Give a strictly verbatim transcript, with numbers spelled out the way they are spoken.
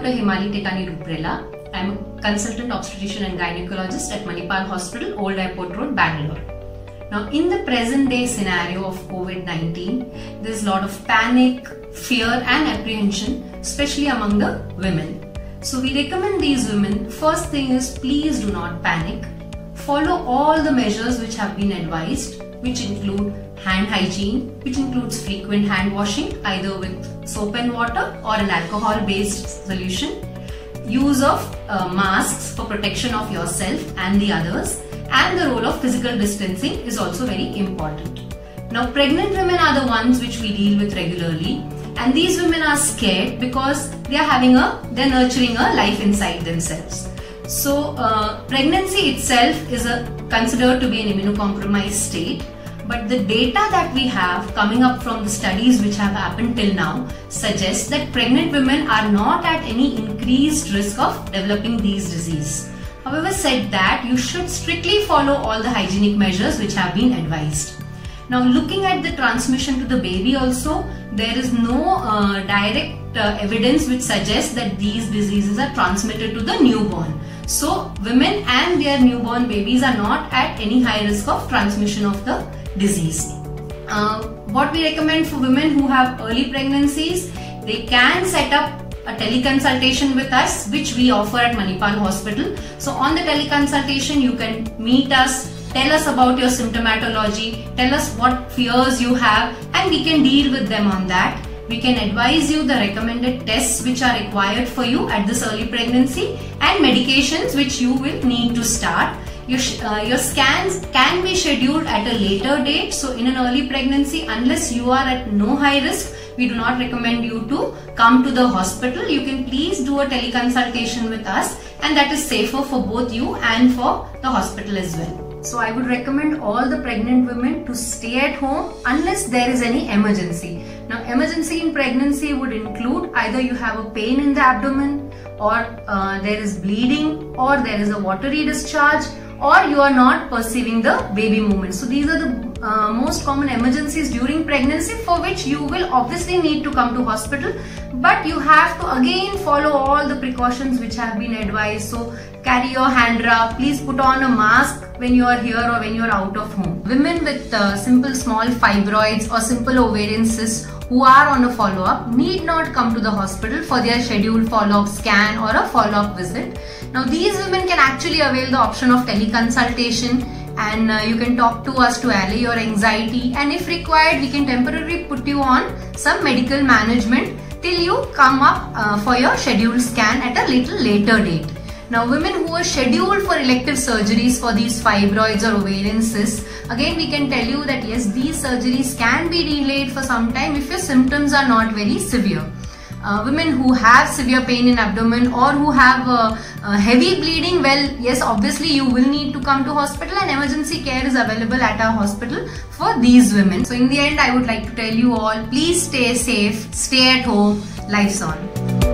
Doctor Himali Tekani Ruprela. I am a consultant obstetrician and gynecologist at Manipal Hospital, Old Airport Road, Bangalore. Now, in the present day scenario of COVID nineteen, there is a lot of panic, fear and apprehension, especially among the women. So we recommend these women, first thing is please do not panic. Follow all the measures which have been advised, which include hand hygiene, which includes frequent hand washing either with soap and water or an alcohol based solution, use of uh, masks for protection of yourself and the others, and the role of physical distancing is also very important. Now, pregnant women are the ones which we deal with regularly, and these women are scared because they are having a, they are nurturing a life inside themselves. So, uh, pregnancy itself is a, considered to be an immunocompromised state. But the data that we have coming up from the studies which have happened till now suggests that pregnant women are not at any increased risk of developing these diseases. However, said that, you should strictly follow all the hygienic measures which have been advised. Now, looking at the transmission to the baby also, there is no uh, direct uh, evidence which suggests that these diseases are transmitted to the newborn. So, women and their newborn babies are not at any high risk of transmission of the disease. Uh, what we recommend for women who have early pregnancies, they can set up a teleconsultation with us, which we offer at Manipal Hospital. So on the teleconsultation, you can meet us, tell us about your symptomatology, tell us what fears you have, and we can deal with them on that. We can advise you the recommended tests which are required for you at this early pregnancy and medications which you will need to start. Your, uh, your scans can be scheduled at a later date. So in an early pregnancy, unless you are at no high risk, we do not recommend you to come to the hospital. You can please do a teleconsultation with us, and that is safer for both you and for the hospital as well. So I would recommend all the pregnant women to stay at home unless there is any emergency. Now, emergency in pregnancy would include either you have a pain in the abdomen, or uh, there is bleeding, or there is a watery discharge, or you are not perceiving the baby movement. So these are the uh, most common emergencies during pregnancy for which you will obviously need to come to hospital, but you have to again follow all the precautions which have been advised. So carry your hand rub, please put on a mask when you are here or when you are out of home. Women with uh, simple small fibroids or simple ovarian cysts who are on a follow-up need not come to the hospital for their scheduled follow-up scan or a follow-up visit. Now, these women can actually avail the option of teleconsultation, and uh, you can talk to us to allay your anxiety, and if required, we can temporarily put you on some medical management till you come up uh, for your scheduled scan at a little later date. Now, women who are scheduled for elective surgeries for these fibroids or ovarian cysts, again we can tell you that yes, these surgeries can be delayed for some time if your symptoms are not very severe. Uh, women who have severe pain in abdomen or who have uh, uh, heavy bleeding, well, yes, obviously you will need to come to hospital, and emergency care is available at our hospital for these women. So in the end, I would like to tell you all, please stay safe, stay at home, life's on.